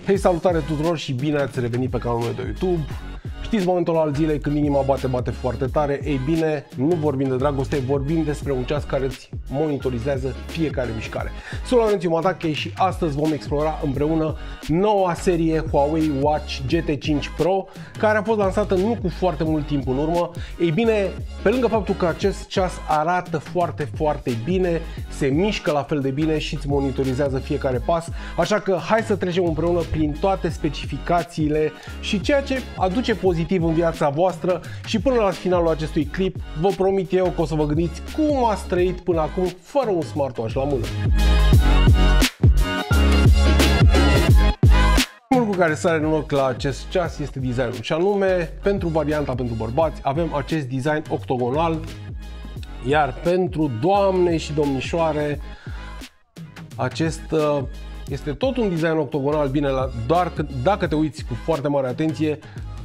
Hei, salutare tuturor și bine ați revenit pe canalul meu de YouTube. Știți momentul al zilei când inima bate foarte tare? Ei bine, nu vorbim de dragoste, vorbim despre un ceas care îți monitorizează fiecare mișcare. Sunt Laurențiu Matache și astăzi vom explora împreună noua serie Huawei Watch GT5 Pro, care a fost lansată nu cu foarte mult timp în urmă. Ei bine, pe lângă faptul că acest ceas arată foarte bine, se mișcă la fel de bine și îți monitorizează fiecare pas, așa că hai să trecem împreună prin toate specificațiile și ceea ce aduce pozitiv în viața voastră și până la finalul acestui clip vă promit eu că o să vă gândiți cum ați trăit până acum fără un smartwatch la mână. Primul lucru care sare în ochi la acest ceas este designul, și anume pentru varianta pentru bărbați avem acest design octogonal, iar pentru doamne și domnișoare acest este tot un design octogonal, bine, doar că dacă te uiți cu foarte mare atenție,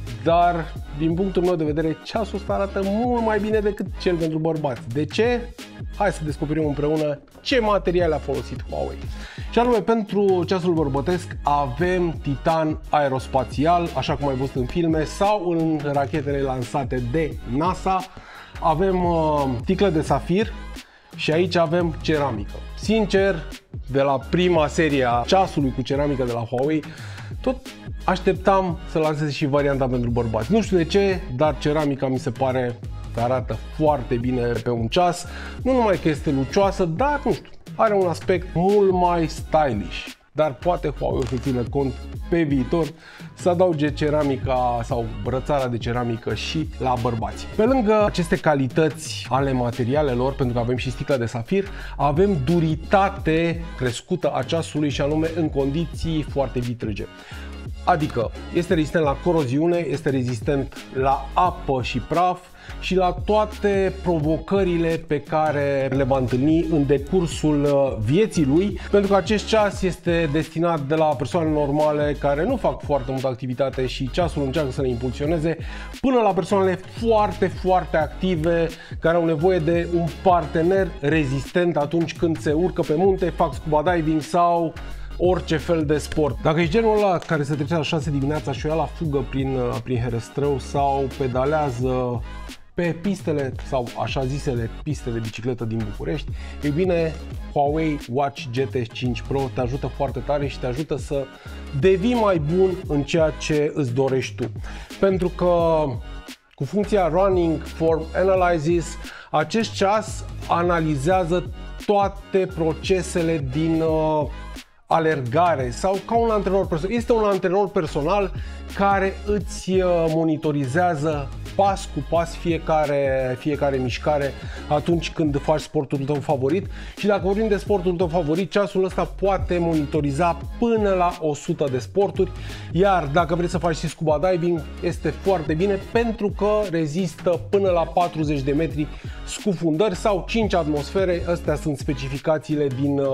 dar din punctul meu de vedere ceasul ăsta arată mult mai bine decât cel pentru bărbați. De ce? Hai să descoperim împreună ce materiale a folosit Huawei. Și anume, pentru ceasul bărbătesc avem titan aerospațial, așa cum ai văzut în filme sau în rachetele lansate de NASA. Avem sticlă de safir și aici avem ceramică. Sincer, de la prima serie a ceasului cu ceramică de la Huawei, tot așteptam să lanseze și varianta pentru bărbați. Nu știu de ce, dar ceramica mi se pare că arată foarte bine pe un ceas. Nu numai că este lucioasă, dar nu știu, are un aspect mult mai stylish. Dar poate Huawei o să țină cont pe viitor să adauge ceramica sau brățara de ceramică și la bărbați. Pe lângă aceste calități ale materialelor, pentru că avem și sticla de safir, avem duritate crescută a ceasului, și anume în condiții foarte vitrege. Adică este rezistent la coroziune, este rezistent la apă și praf și la toate provocările pe care le va întâlni în decursul vieții lui, pentru că acest ceas este destinat de la persoane normale care nu fac foarte multă activitate și ceasul încearcă să le impulsioneze, până la persoanele foarte active care au nevoie de un partener rezistent atunci când se urcă pe munte, fac scuba diving sau orice fel de sport. Dacă ești genul ăla care se trece la 6 dimineața și o ia la fugă prin Herăstrău sau pedalează pe pistele sau așa zisele piste de bicicletă din București, e bine, Huawei Watch GT5 Pro te ajută foarte tare și te ajută să devii mai bun în ceea ce îți dorești tu. Pentru că cu funcția Running Form Analysis, acest ceas analizează toate procesele din alergare sau ca un antrenor personal. Este un antrenor personal care îți monitorizează pas cu pas fiecare mișcare atunci când faci sportul tău favorit. Și dacă vorbim de sportul tău favorit, ceasul ăsta poate monitoriza până la 100 de sporturi, iar dacă vrei să faci și scuba diving, este foarte bine pentru că rezistă până la 40 de metri scufundări sau 5 atmosfere. Astea sunt specificațiile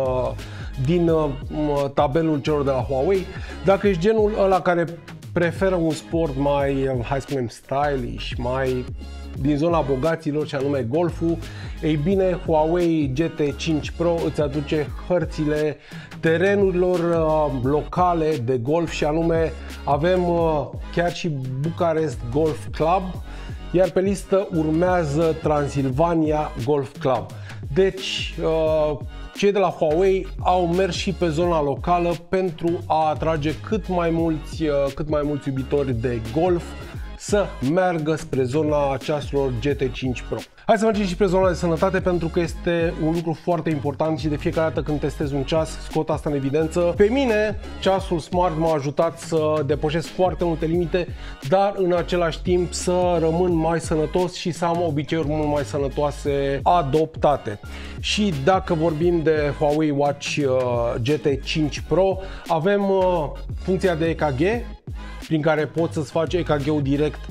din tabelul celor de la Huawei. Dacă ești genul ăla care preferă un sport mai, hai să spunem, stylish, mai din zona bogaților, și anume golful, ei bine, Huawei GT5 Pro îți aduce hărțile terenurilor locale de golf, și anume avem chiar și Bucharest Golf Club, iar pe listă urmează Transilvania Golf Club. Deci cei de la Huawei au mers și pe zona locală pentru a atrage cât mai mulți iubitori de golf să meargă spre zona ceasurilor GT5 Pro. Hai să mergem și pe zona de sănătate, pentru că este un lucru foarte important și de fiecare dată când testez un ceas scot asta în evidență. Pe mine ceasul smart m-a ajutat să depășesc foarte multe limite, dar în același timp să rămân mai sănătos și să am obiceiuri mult mai sănătoase adoptate. Și dacă vorbim de Huawei Watch GT5 Pro, avem funcția de EKG, prin care poți să-ți faci EKG-ul direct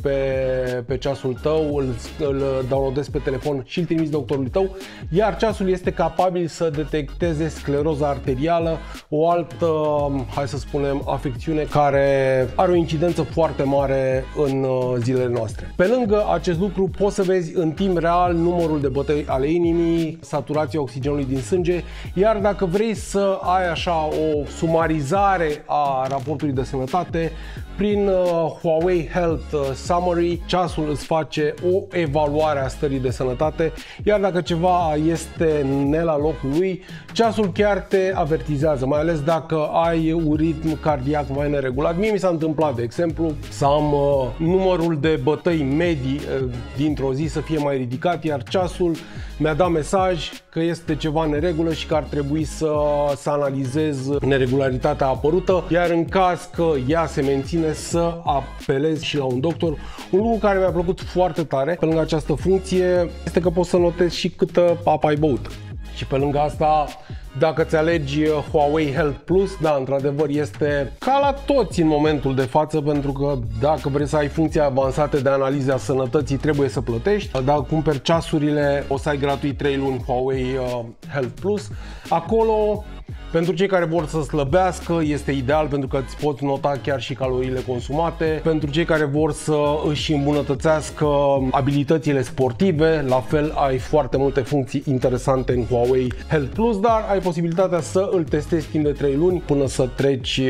pe ceasul tău, îl downloadezi pe telefon și îl trimiți doctorului tău, iar ceasul este capabil să detecteze scleroza arterială, o altă, hai să spunem, afecțiune care are o incidență foarte mare în zilele noastre. Pe lângă acest lucru poți să vezi în timp real numărul de bătăi ale inimii, saturația oxigenului din sânge, iar dacă vrei să ai așa o sumarizare a raportului de sănătate, prin Huawei Health Summary, ceasul îți face o evaluare a stării de sănătate, iar dacă ceva este ne la locul lui, ceasul chiar te avertizează, mai ales dacă ai un ritm cardiac mai neregulat. Mie mi s-a întâmplat, de exemplu, să am numărul de bătăi medii dintr-o zi să fie mai ridicat, iar ceasul mi-a dat mesaj că este ceva în neregulă și că ar trebui să analizez neregularitatea apărută, iar în caz că ea se menține, să apelez și la un doctor. Un lucru care mi-a plăcut foarte tare pe lângă această funcție este că poți să notezi și câtă apă ai băut. Și pe lângă asta, dacă ți alegi Huawei Health Plus, da, într-adevăr este ca la toți în momentul de față, pentru că dacă vrei să ai funcții avansate de analize a sănătății, trebuie să plătești. Dacă cumperi ceasurile, o să ai gratuit 3 luni Huawei Health Plus. Acolo, pentru cei care vor să slăbească, este ideal pentru că îți poți nota chiar și caloriile consumate. Pentru cei care vor să își îmbunătățească abilitățile sportive, la fel ai foarte multe funcții interesante în Huawei Health Plus, dar ai posibilitatea să îl testezi timp de 3 luni până să treci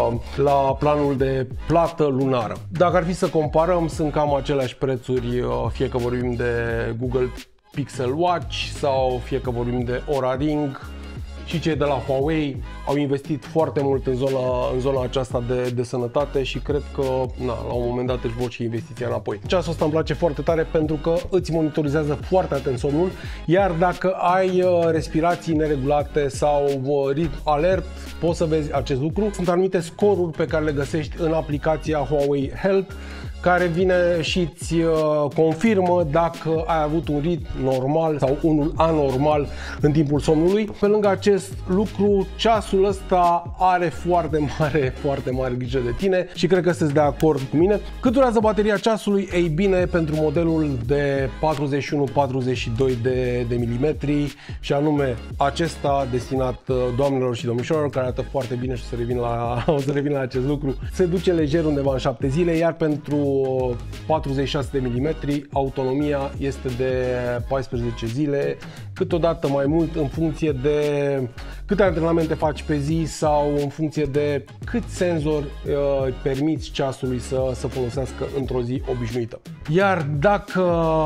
la planul de plată lunară. Dacă ar fi să comparăm, sunt cam aceleași prețuri, fie că vorbim de Google Pixel Watch sau fie că vorbim de Oura Ring. Și cei de la Huawei au investit foarte mult în zona aceasta de sănătate și cred că la un moment dat își vor și investiția înapoi. Ceasul ăsta îmi place foarte tare pentru că îți monitorizează foarte atent somnul, iar dacă ai respirații neregulate sau ritm alert, poți să vezi acest lucru. Sunt anumite scoruri pe care le găsești în aplicația Huawei Health, care vine și îți confirmă dacă ai avut un ritm normal sau unul anormal în timpul somnului. Pe lângă acest lucru, ceasul ăsta are foarte mare grijă de tine și cred că sunteți de acord cu mine. Cât durează bateria ceasului? Ei bine, pentru modelul de 41-42 de milimetri, și anume acesta destinat doamnelor și domnișoarelor, care arată foarte bine și o să revin la acest lucru, se duce lejer undeva în 7 zile, iar pentru 46 de mm, autonomia este de 14 zile, câteodată mai mult în funcție de câte antrenamente faci pe zi sau în funcție de cât senzor permiți ceasului să folosească într-o zi obișnuită. Iar dacă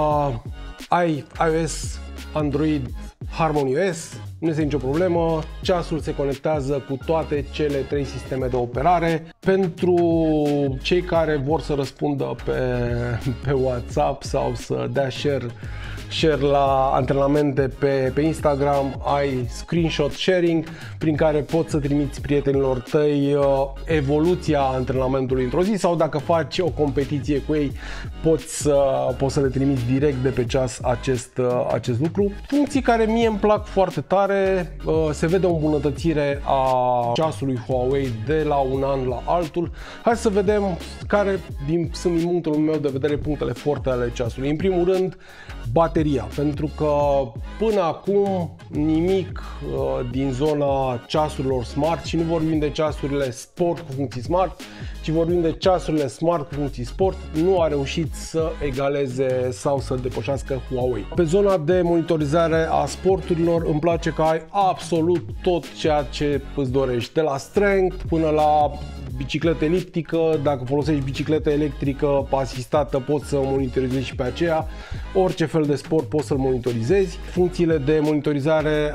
ai iOS, Android, HarmonyOS, nu este nicio problemă, ceasul se conectează cu toate cele 3 sisteme de operare. Pentru cei care vor să răspundă pe WhatsApp sau să dea share la antrenamente pe Instagram, ai screenshot sharing, prin care poți să trimiți prietenilor tăi evoluția antrenamentului într-o zi, sau dacă faci o competiție cu ei, poți să le trimiți direct de pe ceas acest lucru. Funcții care mie îmi plac foarte tare. Se vede o îmbunătățire a ceasului Huawei de la un an la altul. Hai să vedem care sunt din punctul meu de vedere punctele forte ale ceasului. În primul rând, bateria, pentru că până acum nimic din zona ceasurilor smart, și nu vorbim de ceasurile sport cu funcții smart, ci vorbim de ceasurile smart cu funcții sport, nu a reușit să egaleze sau să depășească Huawei. Pe zona de monitorizare a sporturilor îmi place că ai absolut tot ceea ce îți dorești, de la strength până la bicicletă eliptică. Dacă folosești bicicletă electrică asistată, poți să monitorizezi și pe aceea. Orice fel de sport poți să-l monitorizezi. Funcțiile de monitorizare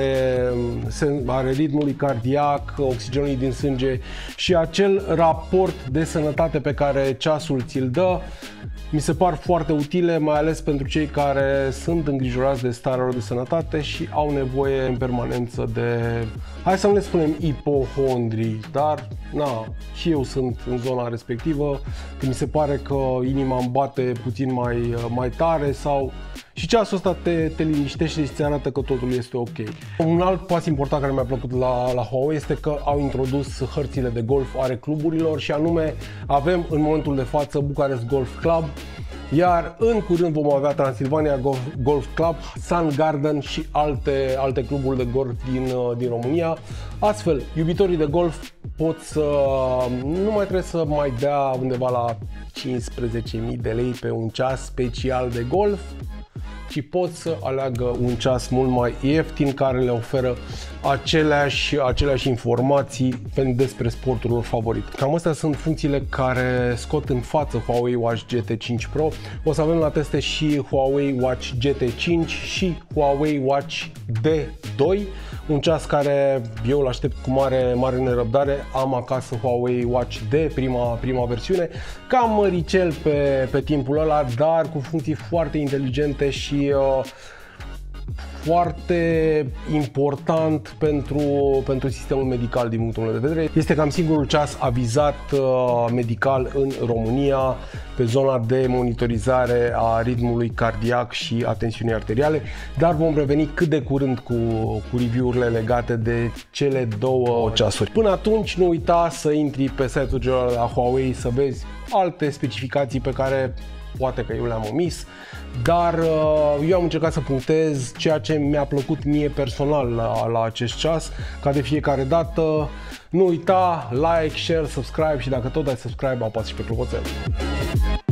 ale ritmului cardiac, oxigenului din sânge și acel raport de sănătate pe care ceasul ți-l dă mi se par foarte utile, mai ales pentru cei care sunt îngrijorați de starea lor de sănătate și au nevoie în permanență de, hai să nu le spunem ipohondrii, dar și eu sunt în zona respectivă, când mi se pare că inima îmi bate puțin mai tare sau... Și ceasul ăsta te liniștește și ți arată că totul este ok. Un alt pas important care mi-a plăcut la Huawei este că au introdus hărțile de golf ale cluburilor și anume avem în momentul de față Bucharest Golf Club, iar în curând vom avea Transilvania Golf Club, Sun Garden și alte cluburi de golf din România. Astfel, iubitorii de golf pot să nu mai trebuie să mai dea undeva la 15.000 de lei pe un ceas special de golf, ci pot să aleagă un ceas mult mai ieftin care le oferă aceleași informații despre sportul lor favorit. Cam astea sunt funcțiile care scot în față Huawei Watch GT5 Pro. O să avem la teste și Huawei Watch GT5 și Huawei Watch D2, un ceas care eu îl aștept cu mare nerăbdare. Am acasă Huawei Watch D, prima versiune, cam măricel pe timpul ăla, dar cu funcții foarte inteligente și foarte important pentru sistemul medical din punctul meu de vedere. Este cam singurul ceas avizat medical în România pe zona de monitorizare a ritmului cardiac și a tensiunii arteriale, dar vom reveni cât de curând cu review-urile legate de cele două ceasuri. Până atunci nu uita să intri pe site-ul general la Huawei să vezi alte specificații pe care poate că eu le-am omis, dar eu am încercat să punctez ceea ce mi-a plăcut mie personal la acest ceas. Ca de fiecare dată, nu uita like, share, subscribe și dacă tot ai subscribe, apasă și pe clopoțel.